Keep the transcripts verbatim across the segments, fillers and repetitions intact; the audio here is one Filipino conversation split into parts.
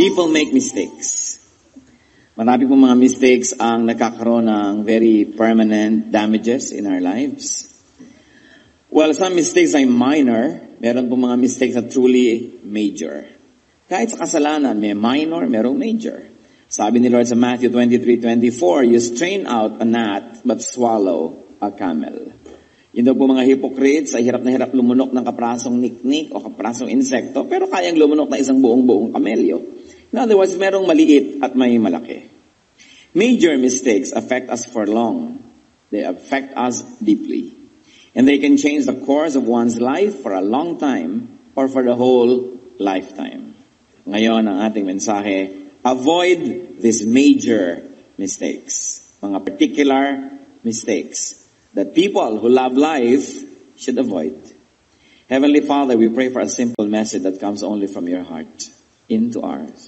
People make mistakes. Marami pong mga mistakes ang nakakaroon ng very permanent damages in our lives. Well, some mistakes are minor. Meron pong mga mistakes na truly major. Kahit sa kasalanan, may minor, merong major. Sabi ni Lord sa Matthew twenty-three twenty-four, you strain out a gnat but swallow a camel. Yun daw po mga hypocrites, ay hirap na hirap lumunok ng kaprasong niknik o kaprasong insekto, pero kayang lumunok na isang buong-buong kamelyo. In other words, merong maliit at may malaki. Major mistakes affect us for long. They affect us deeply. And they can change the course of one's life for a long time or for the whole lifetime. Ngayon, ang ating mensahe, avoid these major mistakes. Mga particular mistakes that people who love life should avoid. Heavenly Father, we pray for a simple message that comes only from your heart into ours.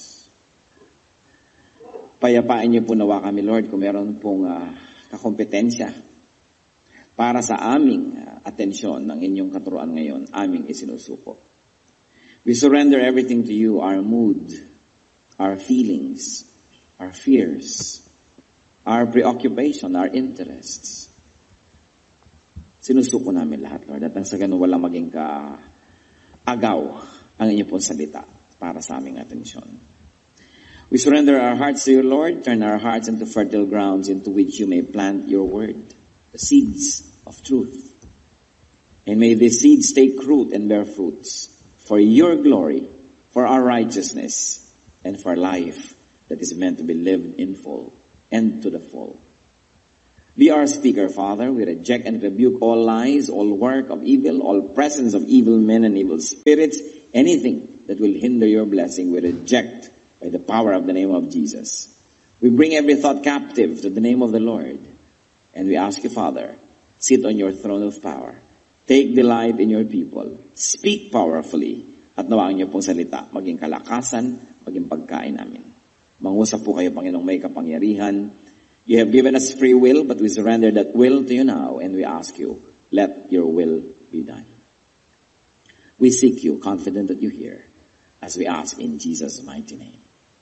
Payapain niyo po nawa kami, Lord, kung meron pong uh, kakompetensya para sa aming uh, atensyon ng inyong katuruan ngayon, aming isinusuko. We surrender everything to you, our mood, our feelings, our fears, our preoccupation, our interests. Sinusuko namin lahat, Lord, at ang sa ganun walang maging ka-agaw ang inyong pong salita para sa aming atensyon. We surrender our hearts to you, Lord. Turn our hearts into fertile grounds into which you may plant your word, the seeds of truth. And may these seeds take root and bear fruits for your glory, for our righteousness, and for life that is meant to be lived in full and to the full. Be our speaker, Father. We reject and rebuke all lies, all work of evil, all presence of evil men and evil spirits, anything that will hinder your blessing, we reject by the power of the name of Jesus. We bring every thought captive to the name of the Lord. And we ask you, Father, sit on your throne of power. Take delight in your people. Speak powerfully. At nawaan niyo pong salita, maging kalakasan, maging pagkain namin. Mangusap po kayo, Panginoong may kapangyarihan. You have given us free will, but we surrender that will to you now, and we ask you, let your will be done. We seek you, confident that you hear, as we ask in Jesus' mighty name.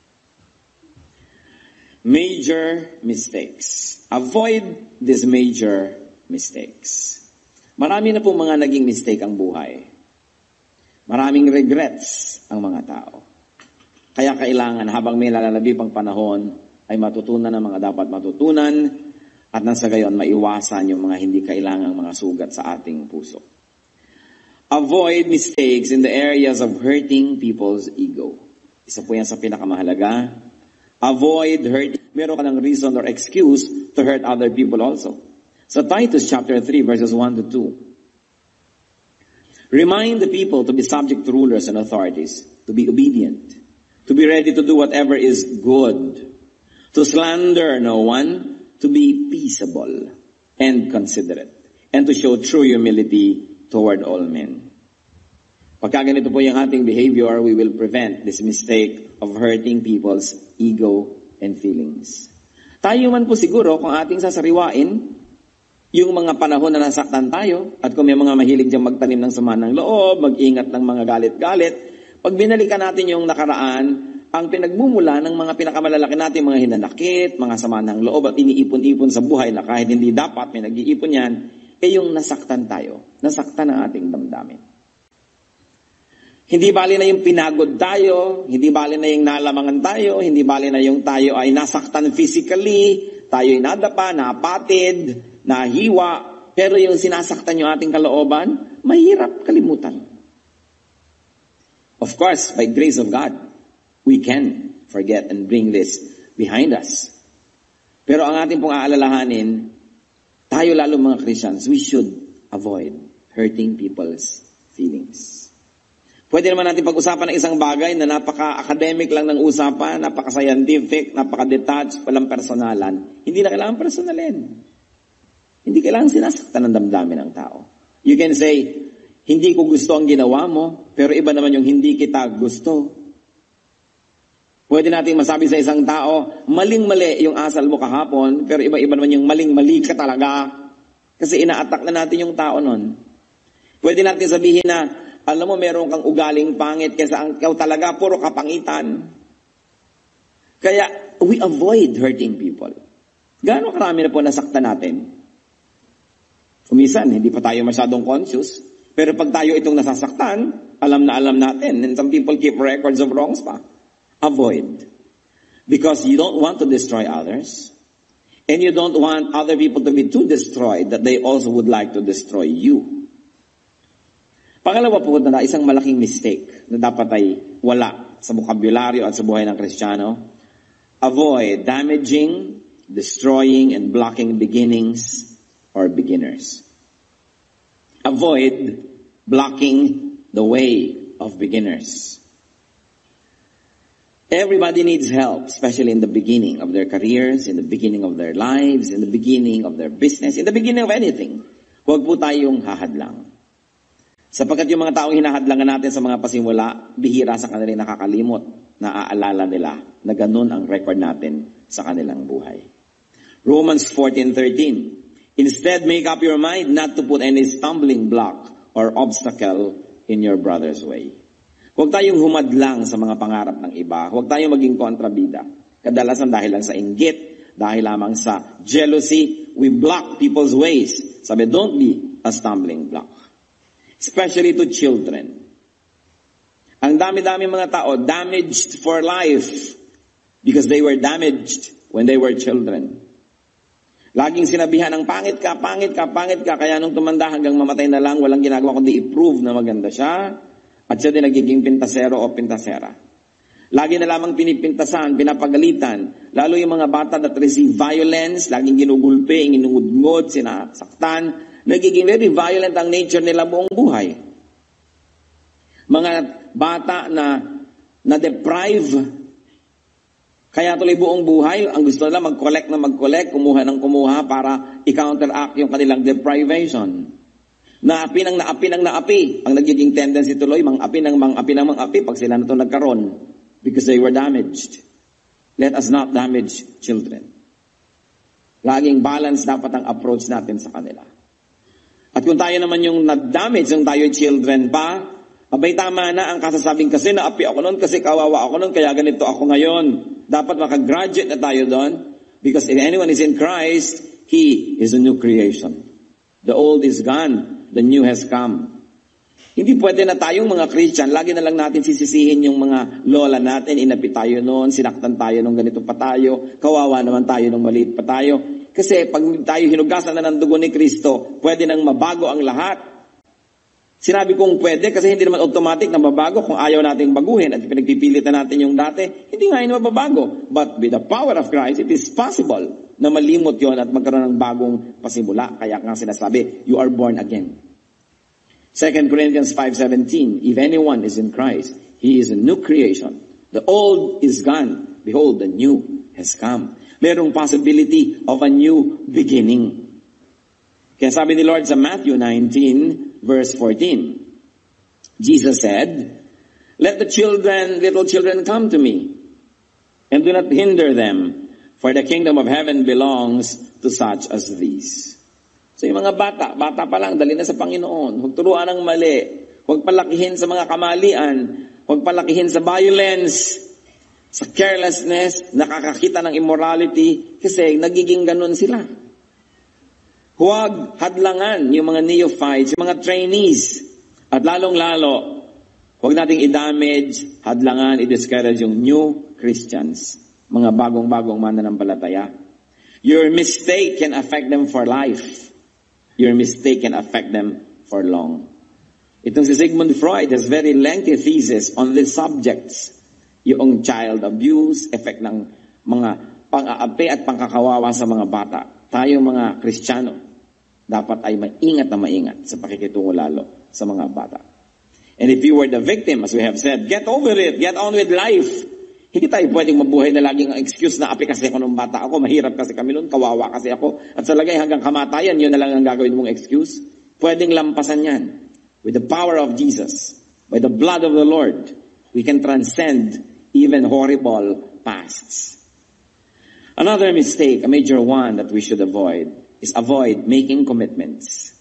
Major mistakes. Avoid these major mistakes. Marami na po mga naging mistake ang buhay. Maraming regrets ang mga tao. Kaya kailangan habang may lalalabi pang panahon ay matutunan ang mga dapat matutunan at nang sa gayon maiwasan yung mga hindi kailangang mga sugat sa ating puso. Avoid mistakes in the areas of hurting people's ego. Isa po yan sa pinakamahalaga. Avoid hurting. Meron ka ng reason or excuse to hurt other people also. Sa Titus chapter three verses one to two. Remind the people to be subject to rulers and authorities, to be obedient, to be ready to do whatever is good, to slander no one, to be peaceable and considerate, and to show true humility toward all men. Pagka ganito po yung ating behavior, we will prevent this mistake of hurting people's ego and feelings. Tayo man po siguro kung ating sasariwain yung mga panahon na nasaktan tayo at kung may mga mahilig diyang magtanim ng sama ng loob, mag-ingat ng mga galit-galit, pag binalikan natin yung nakaraan, ang pinagmumula ng mga pinakamalalaki natin, mga hinanakit, mga sama ng loob at iniipon-ipon sa buhay na kahit hindi dapat may nag-iipon yan, eh yung nasaktan tayo, nasaktan ang ating damdamin. Hindi bali na yung pinagod tayo, hindi bali na yung nalamangan tayo, hindi bali na yung tayo ay nasaktan physically, tayo ay nadapa, napatid, nahiwa, pero yung sinasaktan yung ating kalooban, mahirap kalimutan. Of course, by grace of God, we can forget and bring this behind us. Pero ang ating pong aalalahanin, tayo lalo mga Christians, we should avoid hurting people's feelings. Pwede naman natin pag-usapan ng isang bagay na napaka-academic lang ng usapan, napaka-scientific, napaka-detached, walang personalan. Hindi na kailangan personalin. Hindi kailangan sinasaktan ng damdamin ng tao. You can say, hindi ko gusto ang ginawa mo, pero iba naman yung hindi kita gusto. Pwede natin masabi sa isang tao, maling-mali yung asal mo kahapon, pero iba-iba naman yung maling-mali ka talaga. Kasi ina-attack na natin yung tao nun. Pwede natin sabihin na, alam mo, meron kang ugaling pangit kasi ang ikaw talaga puro kapangitan. Kaya, we avoid hurting people. Gaano karami na po nasaktan natin? Kumisan, hindi pa tayo masyadong conscious. Pero pag tayo itong nasasaktan, alam na alam natin. And some people keep records of wrongs pa. Avoid. Because you don't want to destroy others. And you don't want other people to be too destroyed that they also would like to destroy you. Pangalawa po na isang malaking mistake na dapat ay wala sa bokabularyo at sa buhay ng Kristiyano. Avoid damaging, destroying, and blocking beginnings or beginners. Avoid blocking the way of beginners. Everybody needs help, especially in the beginning of their careers, in the beginning of their lives, in the beginning of their business, in the beginning of anything. Huwag po tayong hahadlang. Sapagkat yung mga taong hinahadlangan natin sa mga pasimula, bihira sa kanilang nakakalimot, naaalala nila na ganun ang record natin sa kanilang buhay. Romans fourteen thirteen. Instead, make up your mind not to put any stumbling block or obstacle in your brother's way. Huwag tayong humadlang sa mga pangarap ng iba. Huwag tayong maging kontrabida. Kadalasan dahil lang sa inggit, dahil lamang sa jealousy, we block people's ways. Sabi, don't be a stumbling block. Especially to children. Ang dami-dami mga tao, damaged for life because they were damaged when they were children. Laging sinabihan ng pangit ka, pangit ka, pangit ka, kaya nung tumanda hanggang mamatay na lang, walang ginagawa kundi i-prove na maganda siya. At siya din nagiging pintasero o pintasera. Lagi na lamang pinipintasan, pinapagalitan. Lalo yung mga bata that receive violence, laging ginugulpi, inungudngod, sinasaktan. Nagiging very violent ang nature nila buong buhay. Mga bata na na-deprive, kaya tuloy buong buhay, ang gusto nila mag-collect na mag-collect, kumuha ng kumuha para i-counteract yung kanilang deprivation. Naapi ng naapi ng naapi. Ang nagiging tendency tuloy, mang-api ng mang-api ng mang-api pag sila na ito nagkaroon because they were damaged. Let us not damage children. Laging balance dapat ang approach natin sa kanila. At kung tayo naman yung na-damage, yung tayo children pa, abay tama na ang kasasabing kasi naapi ako noon, kasi kawawa ako noon, kaya ganito ako ngayon. Dapat makagraduate na tayo doon because if anyone is in Christ, he is a new creation. The old is gone. The new has come. Hindi pwede na tayong mga Christian, lagi na lang natin sisisihin yung mga lola natin, inapi tayo noon, sinaktan tayo nung ganito pa tayo, kawawa naman tayo nung maliit pa tayo. Kasi pag tayo hinugasan na ng dugo ni Kristo, pwede nang mabago ang lahat. Sinabi kong pwede kasi hindi naman automatic na mabago kung ayaw nating baguhin at pinagpipilitan natin yung dati, hindi nga yun mababago. But with the power of Christ, it is possible na malimot yon at magkaroon ng bagong pasimula. Kaya nga sinasabi, you are born again. Second Corinthians five seventeen, if anyone is in Christ, he is a new creation. The old is gone. Behold, the new has come. Merong possibility of a new beginning. Kaya sabi ni Lord sa Matthew nineteen, verse fourteen, Jesus said, let the children, little children come to me, and do not hinder them, for the kingdom of heaven belongs to such as these. So yung mga bata, bata pa lang, dali na sa Panginoon. Huwag turuan ng mali. Huwag palakihin sa mga kamalian. Huwag palakihin sa violence, sa carelessness, nakakakita ng immorality, kasi nagiging ganun sila. Huwag hadlangan yung mga neophytes, yung mga trainees. At lalong-lalo, huwag nating i-damage, hadlangan, i-discourage yung new Christians, mga bagong-bagong mananampalataya. Your mistake can affect them for life. Your mistake can affect them for long. Itong si Sigmund Freud has very lengthy thesis on these subjects. Yung child abuse, effect ng mga pang-aapi at pangkakawawa sa mga bata. Tayo mga Kristiyano, dapat ay maingat na maingat sa pakikitungo lalo sa mga bata. And if you were the victim, as we have said, get over it, get on with life. Hindi tayo pwedeng mabuhay na laging ang excuse na api kasi ako nung bata ako, mahirap kasi kami noon, kawawa kasi ako, at sa lagay hanggang kamatayan, yun na lang ang gagawin mong excuse. Pwedeng lampasan yan. With the power of Jesus, by the blood of the Lord, we can transcend even horrible pasts. Another mistake, a major one that we should avoid, is avoid making commitments.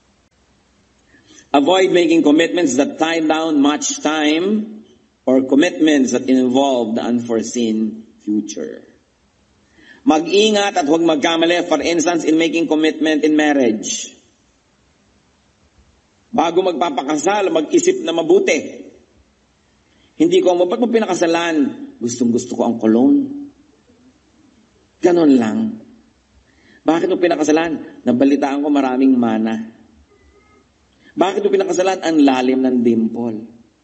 Avoid making commitments that tie down much time or commitments that involve the unforeseen future. Mag-ingat at huwag magkamali, for instance, in making commitment in marriage. Bago magpapakasal, mag-isip na mabuti. Hindi ko, ba't mo pinakasalan? Gustong-gusto ko ang cologne. Ganon lang. Bakit mo pinakasalan? Nabalitaan ko maraming mana. Bakit mo pinakasalan? Ang lalim ng dimple.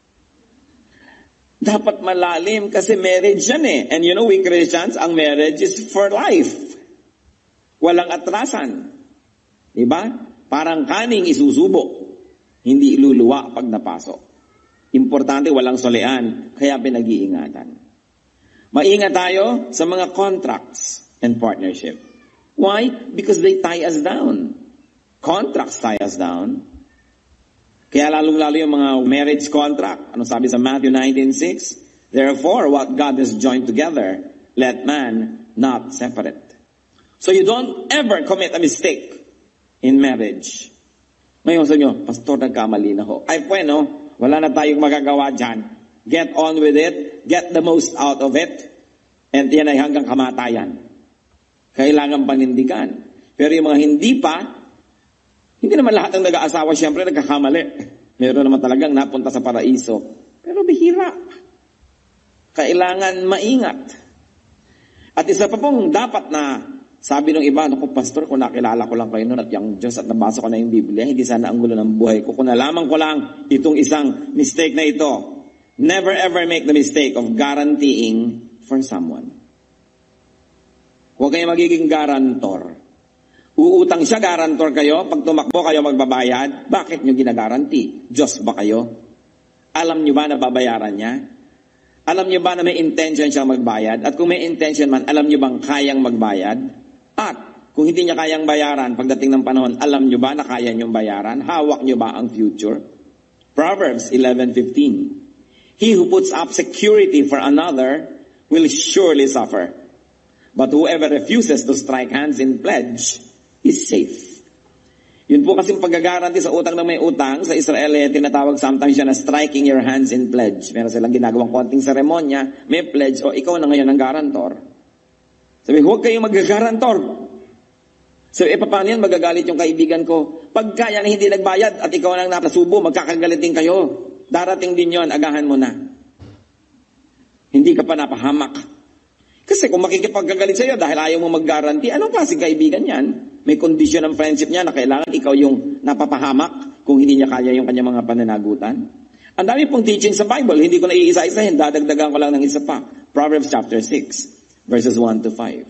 Dapat malalim kasi marriage yan eh. And you know, we Christians, ang marriage is for life. Walang atrasan. Diba? Parang kaning isusubo. Hindi iluluwa pag napasok. Importante, walang solean. Kaya pinag-iingatan. Maingat tayo sa mga contracts and partnership. Why? Because they tie us down. Contracts tie us down. Kaya lalong-lalo yung mga marriage contract. Ano sabi sa Matthew nineteen six? Therefore, what God has joined together, let man not separate. So you don't ever commit a mistake in marriage. Ngayon sa inyo, Pastor, nagkamali na ho. Ay, bueno, wala na tayong magagawa dyan. Get on with it. Get the most out of it. And yan ay hanggang kamatayan. Kailangan panindigan. Pero yung mga hindi pa, hindi naman lahat ng nag-aasawa, siyempre nagkakamali. Meron naman talagang napunta sa paraiso. Pero bihira. Kailangan maingat. At isa pa pong dapat na, sabi ng iba, naku Pastor, kung nakilala ko lang kayo noon at yung Diyos at nabasa ko na yung Biblia, hindi sana ang gulo ng buhay ko. Kung nalaman ko lang itong isang mistake na ito, never ever make the mistake of guaranteeing for someone. Huwag kayo magiging garantor. Uutang siya, garantor kayo. Pag tumakbo kayo magbabayad, bakit nyo ginagaranti? Diyos ba kayo? Alam nyo ba na babayaran niya? Alam nyo ba na may intention siyang magbayad? At kung may intention man, alam nyo bang kayang magbayad? At kung hindi niya kayang bayaran, pagdating ng panahon, alam nyo ba na kaya niyong bayaran? Hawak nyo ba ang future? Proverbs eleven fifteen. He who puts up security for another will surely suffer. But whoever refuses to strike hands in pledge is safe. Yun po kasing pag-garanti sa utang ng may utang, sa Israel eh, tinatawag sometimes siya na striking your hands in pledge. Meron silang ginagawang konting seremonya, may pledge, o ikaw na ngayon ang garantor. Sabi, huwag kayong mag-garantor. Sabi, eh, paano yan? Magagalit yung kaibigan ko. Pagka yan hindi nagbayad at ikaw nang napasubo, magkakagalitin kayo. Darating din yon, agahan mo na. Hindi ka pa napahamak. Kasi kung makikipagkagalit sa'yo dahil ayaw mo mag-guarantee, anong klaseng kaibigan yan? May condition ng friendship niya na kailangan ikaw yung napapahamak kung hindi niya kaya yung kanyang mga pananagutan. Ang dami pong teaching sa Bible, hindi ko na iisa-isahin, dadagdagan ko lang ng isa pa. Proverbs chapter six, verses one to five.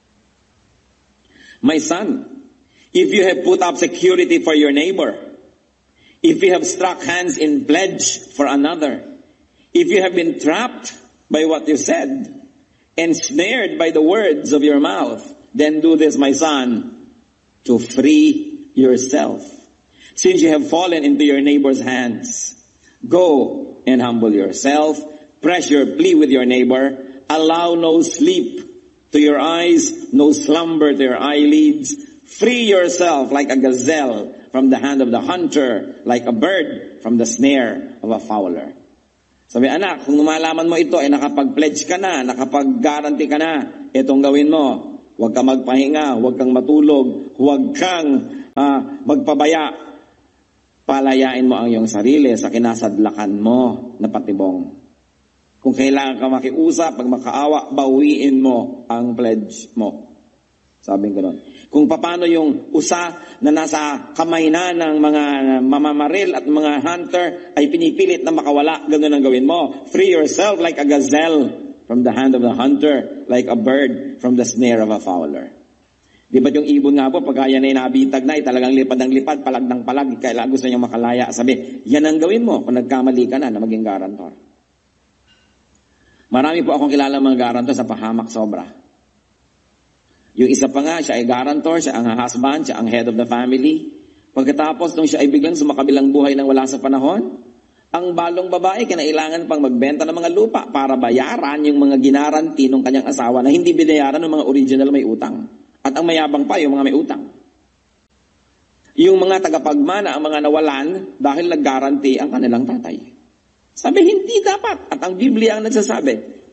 My son, if you have put up security for your neighbor, if you have struck hands in pledge for another, if you have been trapped by what you said, ensnared by the words of your mouth, then do this, my son, to free yourself. Since you have fallen into your neighbor's hands, go and humble yourself, press your plea with your neighbor, allow no sleep to your eyes, no slumber to your eyelids, free yourself like a gazelle from the hand of the hunter, like a bird from the snare of a fowler. Sabi, anak, kung malaman mo ito, ay nakapag-pledge ka na, nakapag-guarantee ka na, itong gawin mo. Huwag kang magpahinga, huwag kang matulog, huwag kang uh, magpabaya. Palayain mo ang iyong sarili sa kinasadlakan mo na patibong. Kung kailangan ka makiusap, pag makaawa, bawiin mo ang pledge mo. Sabi ko nun. Kung paano yung usa na nasa kamay na ng mga mamamaril at mga hunter ay pinipilit na makawala, ganoon ang gawin mo. Free yourself like a gazelle from the hand of the hunter, like a bird from the snare of a fowler. Di ba yung ibon nga po, pag yan ay nabitag na, ay talagang lipad ng lipad, palag ng palag, kailangan gusto niya makalaya. Sabi, yan ang gawin mo kung nagkamali ka na na maging garantor. Marami po akong kilala mga garantor sa pahamak sobra. Yung isa pa nga, siya ay garantor, siya ang husband, siya ang head of the family. Pagkatapos, nung siya ay biglang sumakabilang buhay nang wala sa panahon, ang balong babae, kinailangan pang magbenta ng mga lupa para bayaran yung mga ginaranti ng kanyang asawa na hindi binayaran ng mga original may utang. At ang mayabang pa, yung mga may utang. Yung mga tagapagmana, ang mga nawalan, dahil nag-guarantee ang kanilang tatay. Sabi, hindi dapat. At ang Biblia ang nagsasabi,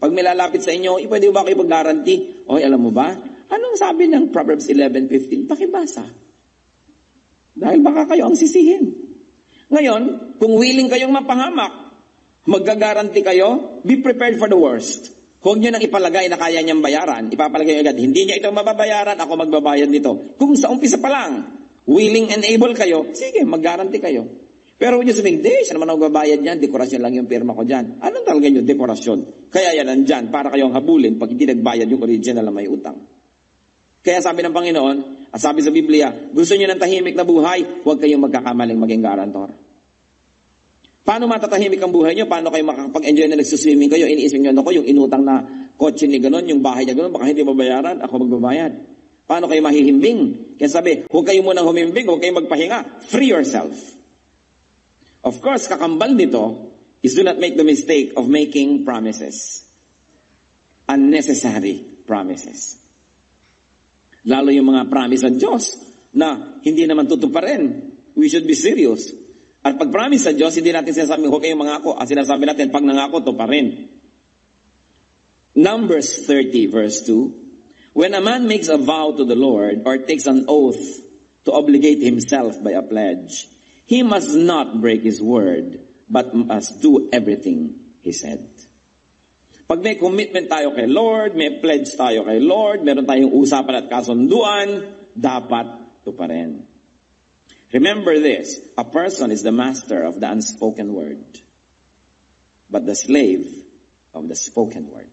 Pag may lalapit sa inyo, eh, pwede ba kayo pag-guarantee? Oy, alam mo ba? Anong sabi ng Proverbs eleven fifteen? Pakibasa. Dahil baka kayo ang sisihin. Ngayon, kung willing kayong mapahamak, magga-guarantee kayo, be prepared for the worst. Huwag nyo nang ipalagay na kaya niyang bayaran. Ipapalagay agad, hindi niya ito mababayaran, ako magbabayad nito. Kung sa umpisa pa lang, willing and able kayo, sige, mag-guarantee kayo. Pero huwag nyo sabihin, di, siya naman ang magbabayad niyan, dekorasyon lang yung pirma ko dyan. Anong talaga nyo, dekorasyon? Kaya yan nandyan, para kayong habulin pag hindi nagbayad yung original na may utang. Kaya sabi ng Panginoon, at sabi sa Biblia, gusto nyo ng tahimik na buhay, huwag kayong magkakamaling maging garantor. Paano matatahimik ang buhay nyo? Paano kayo makakapag-enjoy na nagsuswimming kayo? Iniisip nyo, ako, yung inutang na kotse ni ganon, yung bahay niya ganon, baka hindi mabayaran, ako magbabayad. Paano kayo mahihimbing? Kaya sabi, huwag kayo munang humimbing, huwag kayong magpahinga. Free yourself. Of course, kakambal nito is do not make the mistake of making promises. Unnecessary promises. Lalo yung mga promise ng Diyos na hindi naman tutuparin. We should be serious. At pag promise sa Diyos, hindi natin sinasabi, huwag kayong mangako. At sinasabi natin, pag nangako, tuparin. Numbers thirty verse two, when a man makes a vow to the Lord or takes an oath to obligate himself by a pledge, he must not break his word, but must do everything he said. Pag may commitment tayo kay Lord, may pledge tayo kay Lord, meron tayong usapan at kasunduan, dapat tuparin. Remember this, a person is the master of the unspoken word, but the slave of the spoken word.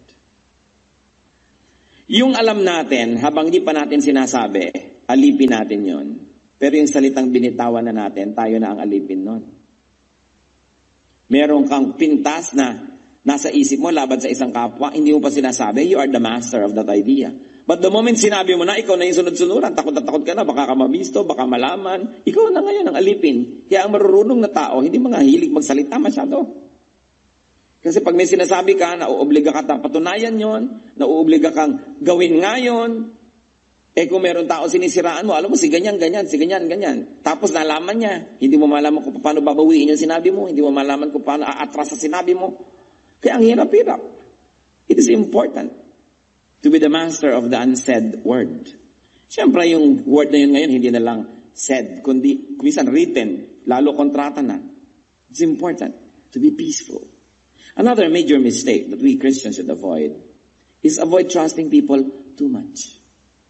Yung alam natin, habang di pa natin sinasabi, alipin natin yon. Pero yung salitang binitawan na natin, tayo na ang alipin nun. Meron kang pintas na nasa isip mo, laban sa isang kapwa, hindi mo pa sinasabi, you are the master of that idea. But the moment sinabi mo na, ikaw na yung sunod-sunuran, takot na takot ka na, baka ka mabisto, baka malaman, ikaw na ngayon ang alipin. Kaya ang marurunong na tao, hindi mga hilig magsalita masyado. Kasi pag may sinasabi ka, nauobliga ka na patunayan yon, nauobliga kang gawin ngayon. Eh kung meron tao sinisiraan mo, alam mo si ganyan, ganyan, si ganyan, ganyan. Tapos nalaman niya, hindi mo malaman kung paano babawiin yung sinabi mo, hindi mo malaman kung paano aatras sa sinabi mo. Kaya ang hirap-hirap. It is important to be the master of the unsaid word. Siyempre yung word na yun ngayon, hindi na lang said, kundi kumisan written, lalo kontrata na. It's important to be peaceful. Another major mistake that we Christians should avoid is avoid trusting people too much.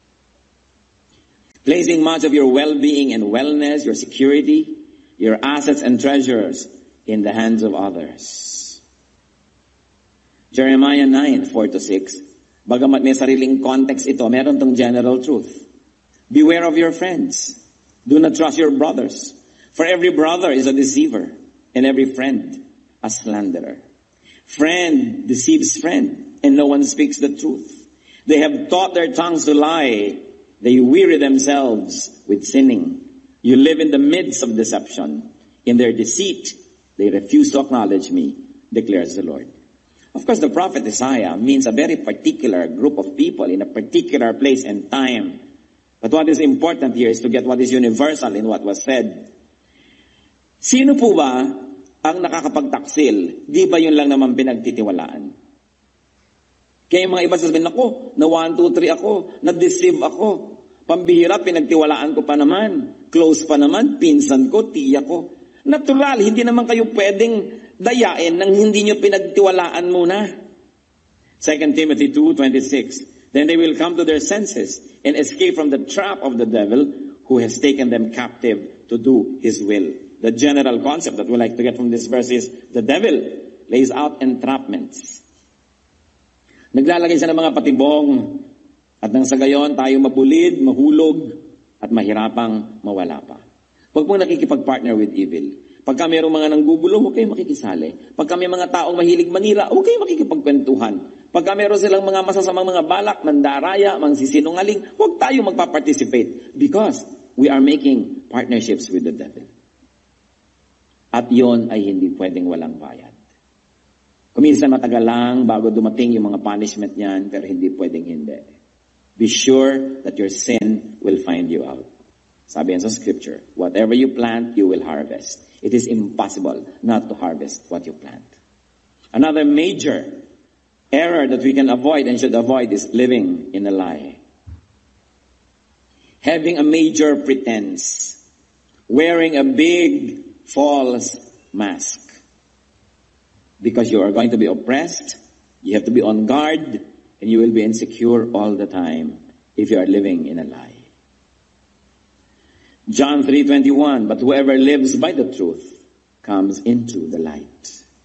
Placing much of your well-being and wellness, your security, your assets and treasures in the hands of others. Jeremiah nine, four to six, bagamat may sariling context ito, meron tong general truth. Beware of your friends. Do not trust your brothers. For every brother is a deceiver, and every friend a slanderer. Friend deceives friend, and no one speaks the truth. They have taught their tongues to lie. They weary themselves with sinning. You live in the midst of deception. In their deceit, they refuse to acknowledge me, declares the Lord. Of course, the prophet Isaiah means a very particular group of people in a particular place and time. But what is important here is to get what is universal in what was said. Sino po ba ang nakakapagtaksil? Di ba yun lang naman pinagtitiwalaan? Kaya yung mga iba sasabihin, ako, na one, two, three ako, na-deceive ako. Pambihira, pinagtiwalaan ko pa naman. Close pa naman, pinsan ko, tiya ko. Natural, hindi naman kayo pwedeng dayain nang hindi nyo pinagtiwalaan muna. Second Timothy two twenty-six, then they will come to their senses and escape from the trap of the devil who has taken them captive to do his will. The general concept that we like to get from this verse is the devil lays out entrapments. Naglalagay siya ng mga patibong at nang sa gayon tayo mapulid, mahulog at mahirapang mawala pa. Huwag mong nakikipag-partner with evil. Pagka mayroong mga nanggugulo, huwag kayong makikisali. Pagka may mga taong mahilig manira, huwag kayong makikipagkwentuhan. Pagka mayroon silang mga masasamang mga balak, mandaraya, mangsisinungaling, huwag tayong magpa-participate because we are making partnerships with the devil. At yon ay hindi pwedeng walang bayad. Kuminsan matagal lang bago dumating yung mga punishment niyan, pero hindi pwedeng hindi. Be sure that your sin will find you out. Sabi yan sa scripture, whatever you plant, you will harvest. It is impossible not to harvest what you plant. Another major error that we can avoid and should avoid is living in a lie. Having a major pretense. Wearing a big false mask. Because you are going to be oppressed, you have to be on guard, and you will be insecure all the time if you are living in a lie. John three twenty-one, but whoever lives by the truth comes into the light.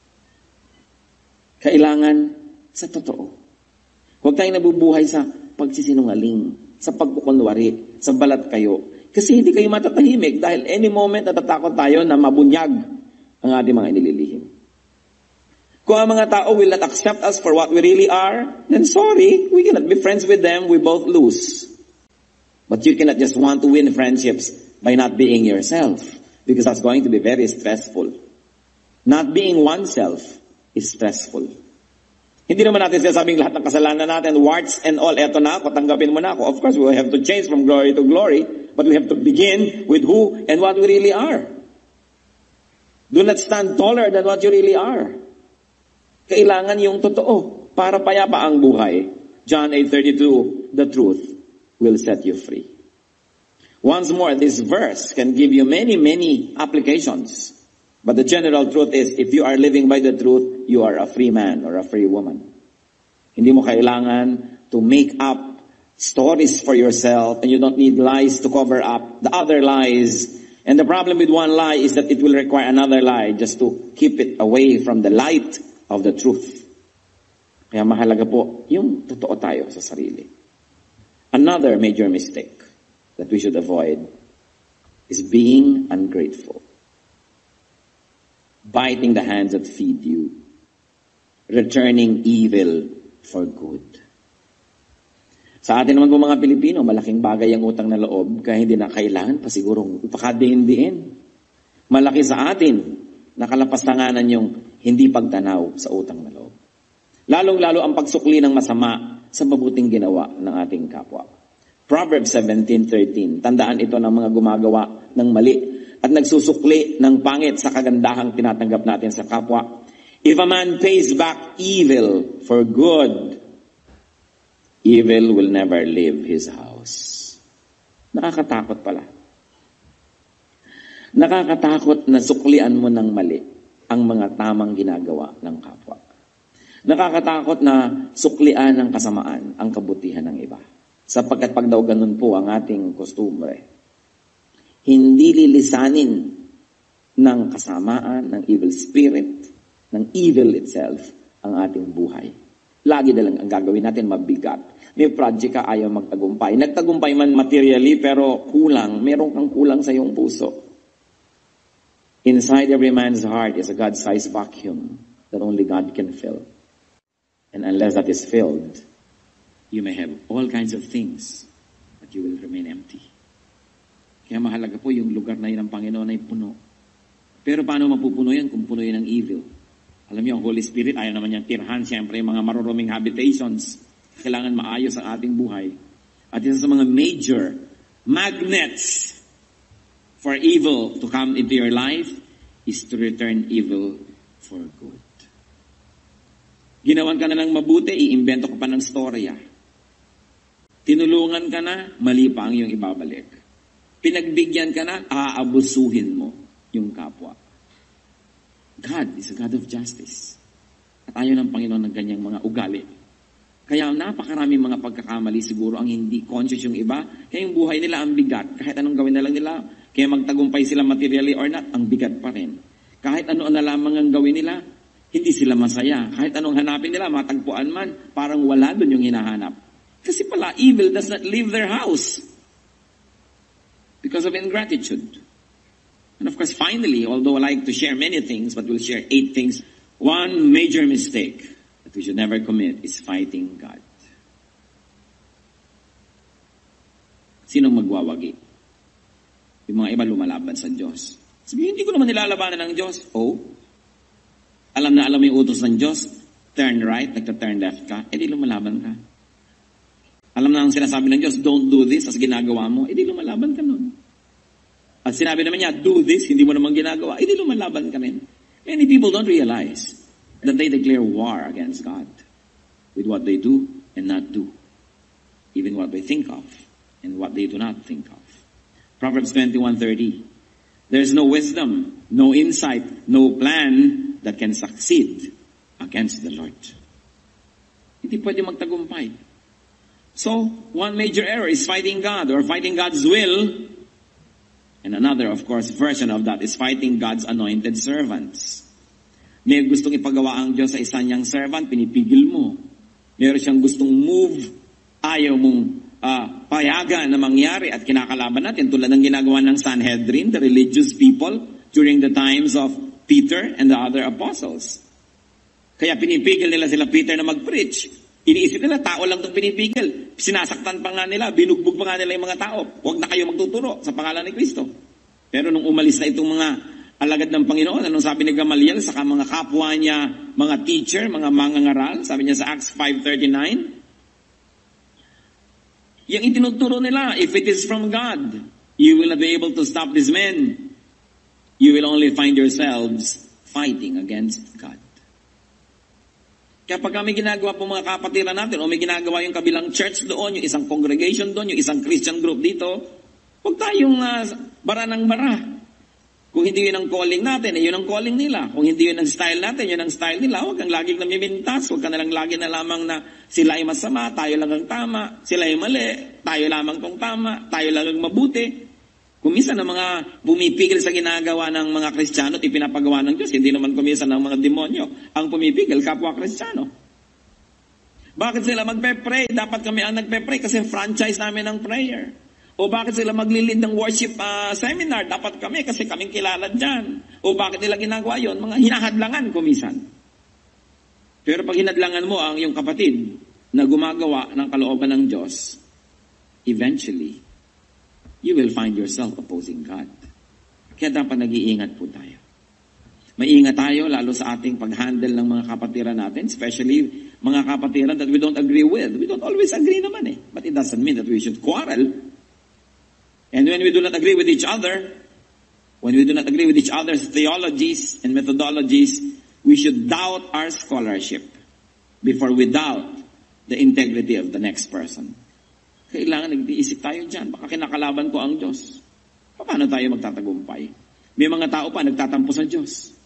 Kailangan sa totoo. Huwag tayong nabubuhay sa pagsisinungaling, sa pagkukunwari, sa balat kayo. Kasi hindi kayo matatahimik dahil any moment natatakot tayo na mabunyag ang ating mga inililihim. Kung ang mga tao will not accept us for what we really are, then sorry, we cannot be friends with them, we both lose. But you cannot just want to win friendships by not being yourself, because that's going to be very stressful. Not being oneself is stressful. Hindi naman natin sinasabing lahat ng kasalanan natin, warts and all, eto na ako, tanggapin mo na ako. Of course, we have to change from glory to glory, but we have to begin with who and what we really are. Do not stand taller than what you really are. Kailangan yung totoo para payapa ang buhay. John eight thirty-two, the truth will set you free. Once more, this verse can give you many, many applications. But the general truth is, if you are living by the truth, you are a free man or a free woman. Hindi mo kailangan to make up stories for yourself, and you don't need lies to cover up the other lies. And the problem with one lie is that it will require another lie just to keep it away from the light of the truth. Kaya mahalaga po yung totoo tayo sa sarili. Another major mistake that we should avoid is being ungrateful. Biting the hands that feed you. Returning evil for good. Sa atin naman po mga Pilipino, malaking bagay ang utang na loob, kaya hindi na kailangan pa sigurong ipakadiin-diin. Malaki sa atin, nakalapastanganan yung hindi pagtanaw sa utang na loob. Lalong-lalo ang pagsukli ng masama sa mabuting ginawa ng ating kapwa. Proverbs seventeen thirteen, tandaan ito ng mga gumagawa ng mali at nagsusukli ng pangit sa kagandahang tinatanggap natin sa kapwa. If a man pays back evil for good, evil will never leave his house. Nakakatakot pala. Nakakatakot na suklian mo ng mali ang mga tamang ginagawa ng kapwa. Nakakatakot na suklian ng kasamaan ang kabutihan ng iba. Sapagkat pag daw ganun po ang ating kostumbre, hindi lilisanin ng kasamaan, ng evil spirit, ng evil itself, ang ating buhay. Lagi na lang ang gagawin natin mabigat. May project ka, ayaw magtagumpay. Nagtagumpay man materially, pero kulang. Meron kang kulang sa iyong puso. Inside every man's heart is a God-sized vacuum that only God can fill. And unless that is filled, you may have all kinds of things, but you will remain empty. Kaya mahalaga po yung lugar na yun ng Panginoon ay puno. Pero paano mapupuno yan kung puno yan ng evil? Alam niyo, ang Holy Spirit, ayaw naman niyang tirhan, siyempre, yung mga maruruming habitations. Kailangan maayos ang ating buhay. At isa sa mga major magnets for evil to come into your life is to return evil for good. Ginawan ka na ng mabuti, iimbento ka pa ng storya. Tinulungan ka na, mali pa ang iyong ibabalik. Pinagbigyan ka na, aabusuhin mo yung kapwa. God is a God of justice. At ayaw ng Panginoon ng ganyang mga ugali. Kaya napakarami mga pagkakamali siguro ang hindi conscious yung iba. Kaya yung buhay nila ang bigat. Kahit anong gawin na lang nila, kaya magtagumpay sila materially or not, ang bigat pa rin. Kahit ano na lamang ang gawin nila, hindi sila masaya. Kahit anong hanapin nila, matagpuan man, parang wala dun yung hinahanap. Kasi pala, evil does not leave their house because of ingratitude. And of course, finally, although I like to share many things, but we'll share eight things, one major mistake that we should never commit is fighting God. Sinong magwawagi? Yung mga iba lumalaban sa Diyos. Sabi, hindi ko naman nilalabanan ng Diyos. Oh, alam na alam mo yung utos ng Diyos, turn right, nagta-turn left ka, edi lumalaban ka. Alam na ang sinasabi ng Diyos, don't do this, as ginagawa mo, edi lumalaban ka nun. At sinabi naman niya, do this, hindi mo naman ginagawa, edi lumalaban ka rin. Many people don't realize that they declare war against God. with what they do and not do, even what they think of and what they do not think of. Proverbs twenty-one thirty. There's no wisdom, no insight, no plan that can succeed against the Lord. Hindi pwede magtagumpay. So, one major error is fighting God or fighting God's will. And another, of course, version of that is fighting God's anointed servants. May gustong ipagawa ang Diyos sa isa niyang servant, pinipigil mo. Meron siyang gustong move, ayaw mong Uh, payagan na mangyari at kinakalaban natin tulad ng ginagawa ng Sanhedrin, the religious people during the times of Peter and the other apostles. Kaya pinipigil nila sila Peter na mag-preach. Iniisip nila, tao lang itong pinipigil. Sinasaktan pa nga nila, binugbog pa nga nila yung mga tao. Huwag na kayo magtuturo sa pangalan ni Kristo. Pero nung umalis na itong mga alagad ng Panginoon, anong sabi ni Gamaliel sa mga kapwa niya, mga teacher, mga mangangaral, sabi niya sa Acts five thirty-nine, yung itinuturo nila, if it is from God, you will not be able to stop these men. You will only find yourselves fighting against God. Kaya pag may ginagawa po mga kapatiran natin, o may ginagawa yung kabilang church doon, yung isang congregation doon, yung isang Christian group dito, huwag tayong uh, bara ng bara. Kung hindi yun ang calling natin, eh yun ang calling nila. Kung hindi yun ang style natin, yun ang style nila. Huwag kang laging namimintas. Huwag ka nalang lagi na lamang na sila ay masama, tayo lang ang tama. Sila ay mali, tayo lamang tong tama. Tayo lang ang mabuti. Kung minsan ang mga pumipigil sa ginagawa ng mga Kristiyano at ipinapagawa ng Diyos, hindi naman kuminsan ng mga demonyo. Ang pumipigil, kapwa Kristiyano. Bakit sila magpe-pray? Dapat kami ang nagpe-pray kasi franchise namin ng prayer. O bakit sila maglilid ng worship uh, seminar? Dapat kami kasi kaming kilala dyan. O bakit nila ginagawa yun? Mga hinahadlangan kumisan. Pero pag hinadlangan mo ang iyong kapatid na gumagawa ng kalooban ng Diyos, eventually, you will find yourself opposing God. Kaya dapat nag-iingat po tayo. Maingat tayo lalo sa ating pag-handle ng mga kapatiran natin, especially mga kapatiran that we don't agree with. We don't always agree naman eh. But it doesn't mean that we should quarrel. And when we do not agree with each other, when we do not agree with each other's theologies and methodologies, we should doubt our scholarship before we doubt the integrity of the next person. Kailangan nag-iisip tayo dyan. Baka kinakalaban ko ang Diyos. Paano tayo magtatagumpay? May mga tao pa nagtatampo sa Diyos.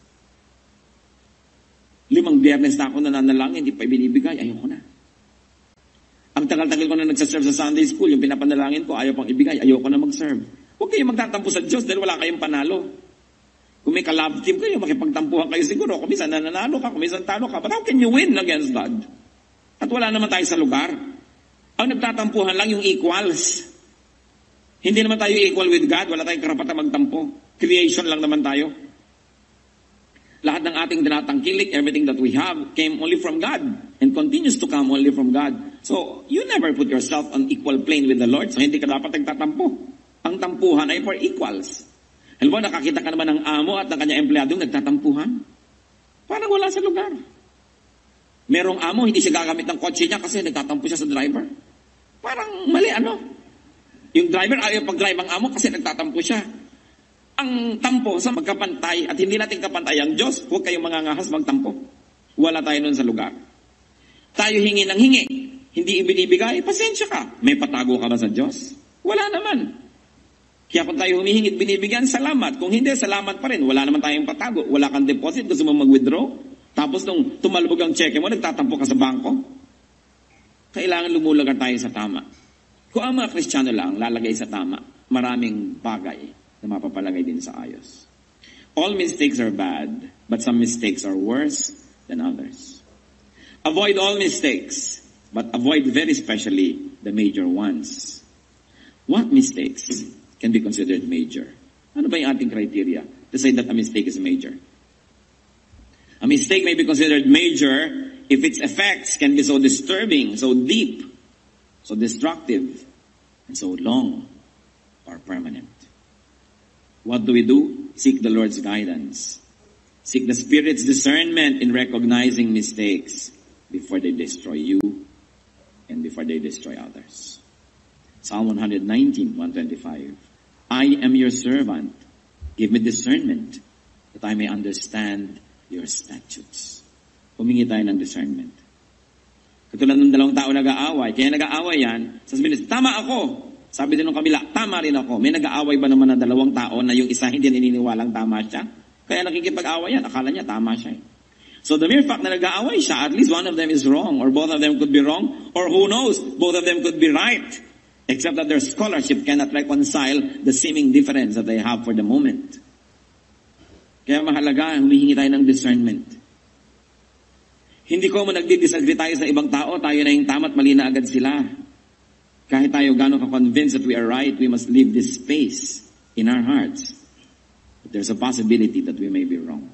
Limang biyernes na ako nananalangin, hindi pa ibinibigay, ayoko na. Ang tagal-tagal ko na nagsaserve sa Sunday School, yung pinapanalangin ko, ayaw pang ibigay, ayoko na mag-serve. Huwag kayong magtatampo sa Diyos dahil wala kayong panalo. Kung may ka-love team kayo, makipagtampuhan kayo siguro. Kung minsan nananalo ka, kung minsan talo ka. But how can you win against God? At wala naman tayo sa lugar. Ang nagtatampuhan lang yung equals. Hindi naman tayo equal with God. Wala tayong karapatan magtampo. Creation lang naman tayo. Lahat ng ating dinatangkilik, everything that we have, came only from God and continues to come only from God. So, you never put yourself on equal plane with the Lord. So, hindi ka dapat nagtatampo. Ang tampuhan ay for equals. Halimbawa, nakakita ka naman ng amo at ng kanyang empleyadong nagtatampuhan. Parang wala sa lugar. Merong amo, hindi siya gagamit ng kotse niya kasi nagtatampo siya sa driver. Parang mali, ano? Yung driver ayaw pag-drive ang amo kasi nagtatampo siya. Ang tampo sa magkapantay at hindi natin kapantay ang Diyos, huwag kayong mangangahas magtampo. Wala tayo nun sa lugar. Tayo hingi ng hingi, hindi ibinibigay, pasensya ka. May patago ka ba sa Diyos? Wala naman. Kaya kung tayo humihingi at binibigyan, salamat. Kung hindi, salamat pa rin. Wala naman tayong patago. Wala kang deposit, gusto mo mag-withdraw. Tapos nung tumalbog ang cheque mo, nagtatampo ka sa bangko. Kailangan lumulagan tayo sa tama. Kung ang mga Kristiyano lang lalagay sa tama, maraming bagay na mapapalagay din sa ayos. All mistakes are bad, but some mistakes are worse than others. Avoid all mistakes, but avoid very especially the major ones. What mistakes can be considered major? Ano ba yung ating criteria to say that a mistake is major? A mistake may be considered major if its effects can be so disturbing, so deep, so destructive, and so long or permanent. What do we do? Seek the Lord's guidance. Seek the Spirit's discernment in recognizing mistakes before they destroy you and before they destroy others. Psalm one nineteen, one twenty-five. I am your servant. Give me discernment that I may understand your statutes. Humingi tayo ng discernment. Katulad ng dalawang tao nag-aaway. Kaya nag-aaway yan, sasabihin, tama ako. Sabi din ng kabila, tama rin ako. May nag-aaway ba naman na dalawang tao na yung isa hindi naniniwalang tama siya? Kaya nakikipag-away yan, akala niya tama siya. So the mere fact na nag-aaway siya, at least one of them is wrong, or both of them could be wrong, or who knows, both of them could be right. Except that their scholarship cannot reconcile the seeming difference that they have for the moment. Kaya mahalaga, humihingi tayo ng discernment. Hindi ko mo nagdi-disagree tayo sa ibang tao, tayo na yung tama at mali na agad sila. Kahit tayo gano'n ka-convinced that we are right, we must leave this space in our hearts. But there's a possibility that we may be wrong.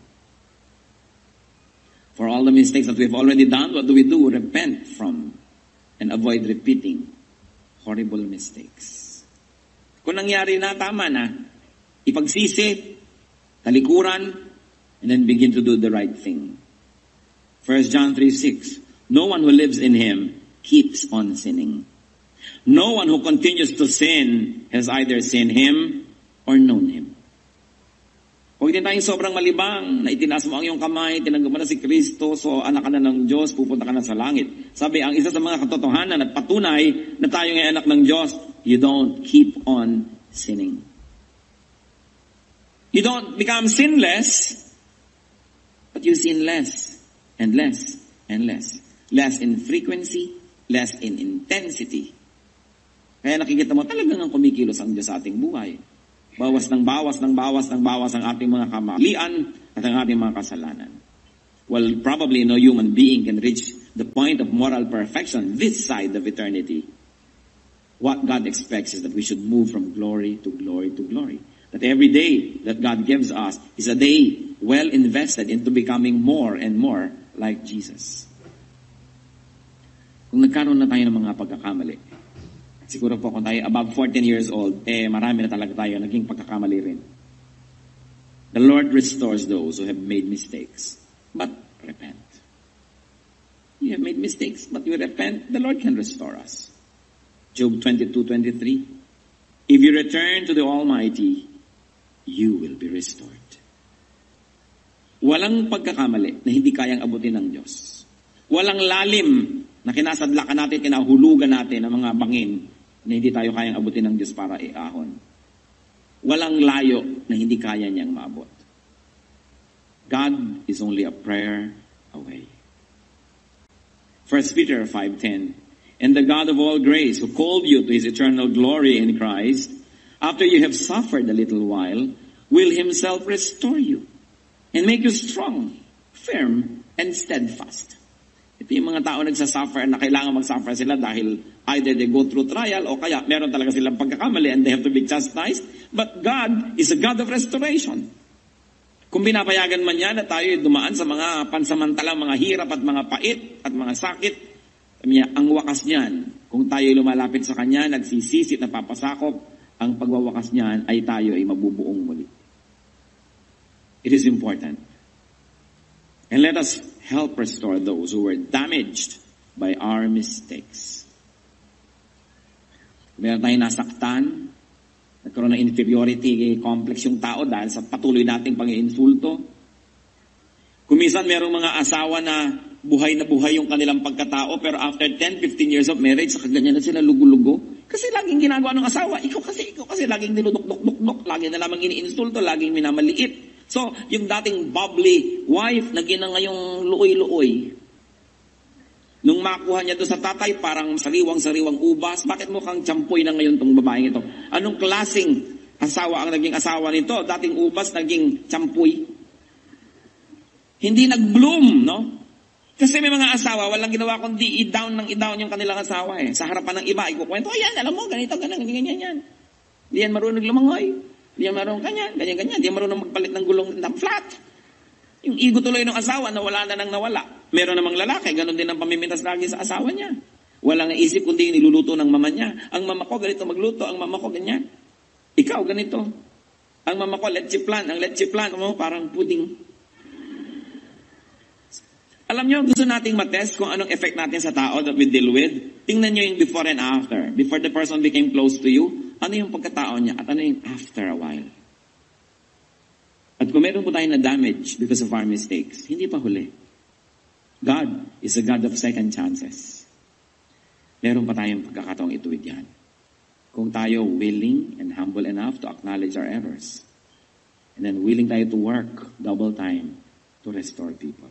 For all the mistakes that we've already done, what do we do? Repent from and avoid repeating horrible mistakes. Kung nangyari na, tama na. Ipagsisi, talikuran, and then begin to do the right thing. First John three six, no one who lives in him keeps on sinning. No one who continues to sin has either seen him or known him. Huwag din tayong sobrang malibang na itinaas mo ang iyong kamay, tinanggap mo na si Kristo, so anak ka na ng Diyos, pupunta ka na sa langit. Sabi, ang isa sa mga katotohanan at patunay na tayo ngay anak ng Diyos, you don't keep on sinning. You don't become sinless, but you sin less and less and less. Less in frequency, less in intensity. Kaya nakikita mo talagang ang kumikilos ang Diyos sa ating buhay. Bawas ng bawas ng bawas ng bawas ang ating mga kamalian at ang ating mga kasalanan. Well, probably no human being can reach the point of moral perfection this side of eternity. What God expects is that we should move from glory to glory to glory. That every day that God gives us is a day well invested into becoming more and more like Jesus. Kung nagkaroon na tayo ng mga pagkakamali, siguro po kung tayo above fourteen years old, eh marami na talaga tayo naging pagkakamali rin. The Lord restores those who have made mistakes, but repent. You have made mistakes, but you repent, the Lord can restore us. Job twenty-two twenty-three, if you return to the Almighty, you will be restored. Walang pagkakamali na hindi kayang abutin ng Diyos. Walang lalim na kinasadlakan natin, kinahulugan natin ng mga bangin na hindi tayo kayang abutin ng Diyos para iahon. Walang layo na hindi kaya niyang maabot. God is only a prayer away. First Peter five ten, and the God of all grace, who called you to his eternal glory in Christ, after you have suffered a little while, will himself restore you and make you strong, firm, and steadfast. Ito yung mga tao nagsasuffer na kailangan magsuffer sila dahil either they go through trial o kaya meron talaga silang pagkakamali and they have to be chastised. But God is a God of restoration. Kung binapayagan man niya na tayo dumaan sa mga pansamantalang mga hirap at mga pait at mga sakit, ang wakas niyan, kung tayo lumalapit sa Kanya, nagsisisi at napapasakop, ang pagwawakas niyan ay tayo ay mabubuong muli. It is important. And let us help restore those who were damaged by our mistakes. Meron tayong nasaktan, nagkaroon ng inferiority complex yung tao dahil sa patuloy nating pang-iinsulto. Kumisan merong mga asawa na buhay na buhay yung kanilang pagkatao, pero after ten to fifteen years of marriage, saka ganyan na sila lugo-lugo. Kasi laging ginagawa ng asawa, ikaw kasi, ikaw kasi, laging niludok-dok-dok-dok, laging na lamang iniinsulto, laging minamaliit. So, yung dating bubbly wife, naging na ngayong luoy-luoy. Nung makuha niya doon sa tatay, parang sariwang-sariwang ubas. Bakit mukhang tsampoy na ngayon tong babaeng ito? Anong klaseng asawa ang naging asawa nito? Dating ubas, naging tsampoy. Hindi nag-bloom, no? Kasi may mga asawa, walang ginawa kundi i-down ng i-down yung kanilang asawa eh. Sa harapan ng iba, ikukwento, ayan, alam mo, ganito, ganyan, ganyan, ganyan. Hindi yan marunong lumangoy. Hindi yan marunong ganyan, ganyan, ganyan. Hindi yan marunong magpalit ng gulong ng flat. Yung ego tuloy ng asawa, nawala na nang nawala. Meron namang lalaki, ganun din ang pamimintas lagi sa asawa niya. Walang isip kundi niluluto ng mama niya. Ang mama ko ganito magluto, ang mama ko ganyan. Ikaw ganito. Ang mama ko leche plan, ang leche plan, mo parang pudding. Alam nyo, gusto nating matest kung anong effect natin sa tao that we deal with. Tingnan nyo yung before and after. Before the person became close to you, ano yung pagkatao niya at ano yung after a while. At kung meron po tayo na damage because of our mistakes, hindi pa huli. God is a God of second chances. meron pa tayong pagkakataong ituwid yan. Kung tayo willing and humble enough to acknowledge our errors. And then willing tayo to work double time to restore people.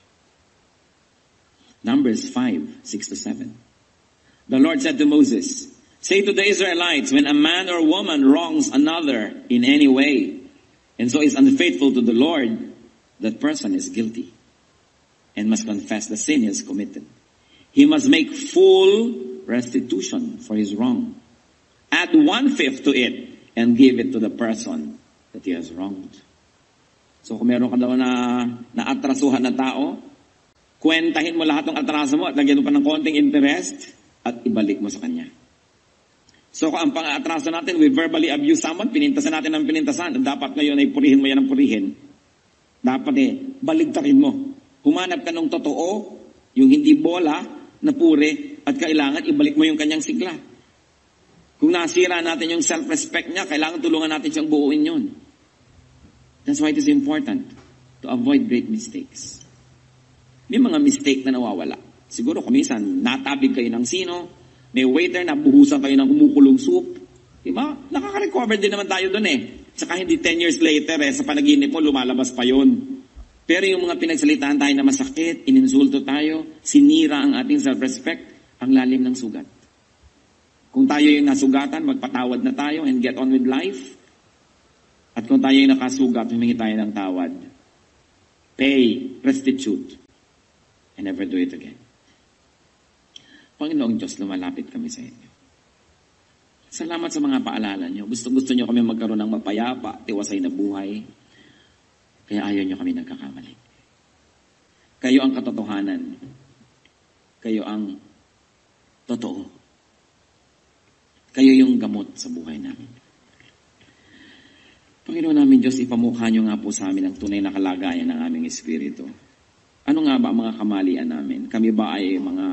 Numbers five, six to seven. The Lord said to Moses, say to the Israelites, when a man or woman wrongs another in any way, and so is unfaithful to the Lord, that person is guilty and must confess the sin he has committed. He must make full restitution for his wrong. Add one-fifth to it and give it to the person that he has wronged. So kung meron ka daw na naatrasuhan na tao, kwentahin mo lahat ng atraso mo at lagyan mo pa ng konting interest at ibalik mo sa kanya. So kung ang pang-atraso natin, we verbally abuse someone, pinintasan natin ng pinintasan, dapat ngayon ay purihin mo yan ng purihin. Dapat eh, baligtarin mo. Humanap ka ng totoo, yung hindi bola, na puri, at kailangan ibalik mo yung kanyang sigla. Kung nasira natin yung self-respect niya, kailangan tulungan natin siyang buuin yun. That's why it is important to avoid great mistakes. May mga mistake na nawawala. Siguro kumisan, natabig kayo ng sino, may waiter na buhusan kayo ng kumukulong soup. Diba? Nakaka-recover din naman tayo dun eh. Saka hindi ten years later eh, sa panaginip mo, lumalabas pa yun. Pero yung mga pinagsalitaan tayo na masakit, ininsulto tayo, sinira ang ating self-respect, ang lalim ng sugat. Kung tayo yung nasugatan, magpatawad na tayo and get on with life. At kung tayo yung nakasugat, humingi tayo ng tawad. Pay, restitute, and never do it again. Panginoong Diyos, lumalapit kami sa inyo. Salamat sa mga paalala nyo. Gusto-gusto nyo kami magkaroon ng mapayapa, tiwasay na buhay. Kaya ayaw nyo kami nagkakamali. Kayo ang katotohanan. Kayo ang totoo. Kayo yung gamot sa buhay namin. Panginoon namin Diyos, ipamukha nyo nga po sa amin ang tunay na kalagayan ng aming espiritu. Ano nga ba ang mga kamalian namin? Kami ba ay mga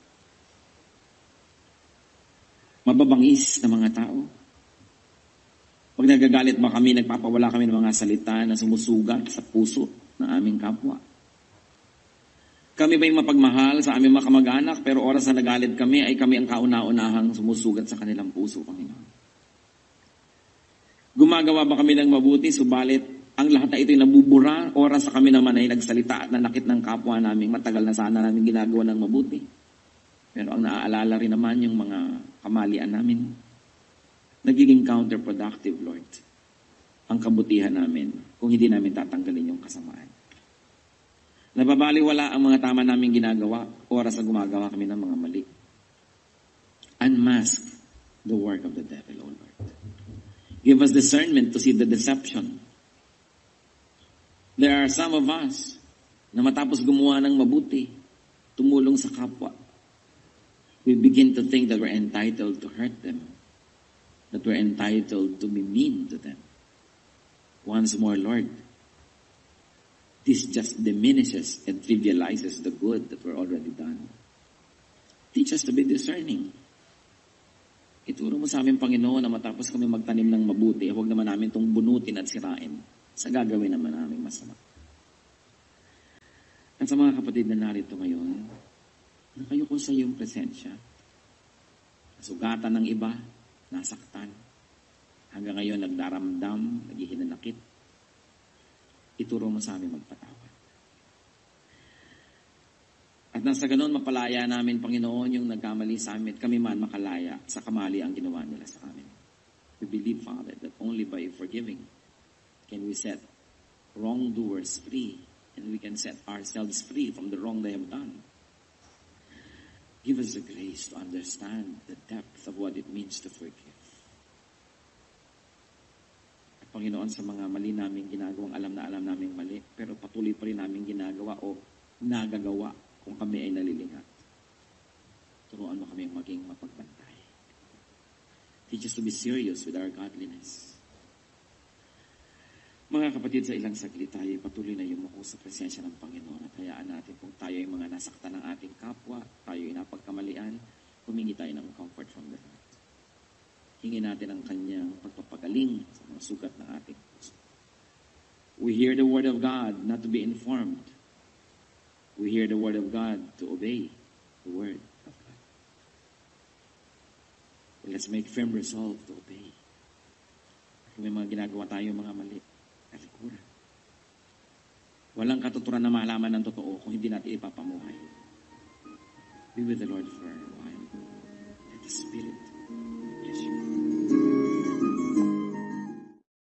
mababangis na mga tao? Pag nagagalit ba kami, nagpapawala kami ng mga salita na sumusugat sa puso ng aming kapwa? Kami ba yung mapagmahal sa aming mga kamag-anak, pero oras na nagalit kami, ay kami ang kauna-unahang sumusugat sa kanilang puso, Panginoon? Gumagawa ba kami ng mabuti, subalit ang lahat na ito'y nabubura, oras sa kami naman ay nagsalita at nanakit ng kapwa namin, matagal na sana namin ginagawa ng mabuti. Pero ang naaalala rin naman yung mga kamalian namin, nagiging counterproductive, Lord, ang kabutihan namin kung hindi namin tatanggalin yung kasamaan. Nababaliwala ang mga tama naming ginagawa, oras na gumagawa kami ng mga mali. Unmask the work of the devil, O Lord. Give us discernment to see the deception. There are some of us na matapos gumawa ng mabuti, tumulong sa kapwa, we begin to think that we're entitled to hurt them, that we're entitled to be mean to them. Once more, Lord, this just diminishes and trivializes the good that we're already done. Teach us to be discerning. Ituro mo sa amin, Panginoon, na matapos kami magtanim ng mabuti, huwag naman namin itong bunutin at sirain sa gagawin naman namin masama. At sa mga kapatid na narito ngayon, nakayo ko sa iyong presensya. Sugatan ng iba, nasaktan. Hanggang ngayon, nagdaramdam, naghihinanakit. Ituro mo sa amin magpatawad. At nang sa ganun, mapalaya namin, Panginoon, yung nagkamali sa amin, kami man makalaya sa kamali ang ginawa nila sa amin. We believe, Father, that only by forgiving can we set wrongdoers free, and we can set ourselves free from the wrong they have done. Give us the grace to understand the depth of what it means to forgive. At Panginoon, sa mga mali namin ginagawang alam na alam namin mali, pero patuloy pa rin namin ginagawa o nagagawa kung kami ay nalilingat. Turuan mo kami maging mapagbantay. Teach us to be serious with our godliness. Mga kapatid, sa ilang saglit tayo, patuloy na yumuko sa presensya ng Panginoon at hayaan natin kung tayo ay mga nasaktan ng ating kapwa, tayo ay napagkamalian, humingi tayo ng comfort from the Lord. Hingin natin ang kanyang pagpapagaling sa mga sugat ng ating puso. We hear the word of God not to be informed. We hear the word of God to obey the word of God. Let's make firm resolve to obey. Kung may mga ginagawa tayo, mga mali, talikuran. Walang katuturan na malaman ng totoo kung hindi natin ipapamuhay. Be with the Lord for a while. Let the Spirit